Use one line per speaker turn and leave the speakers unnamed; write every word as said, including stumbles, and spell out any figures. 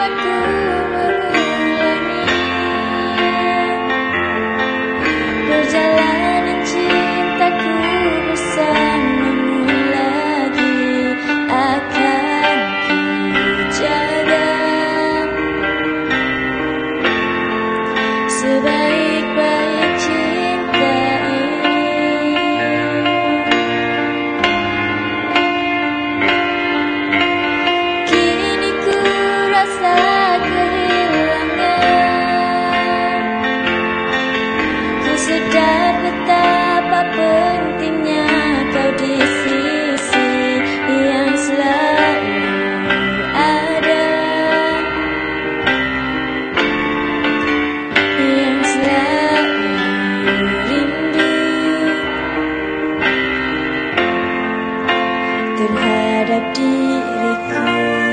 membuatku mengulangi perjalanan cintaku bersamamu lagi. Akan ku jaga sebaik-baik cinta ini. Kini ku rasa kehilangan, ku sadar betapa pentingnya kau di sisi yang selalu ada, yang selalu rindu terhadap diriku.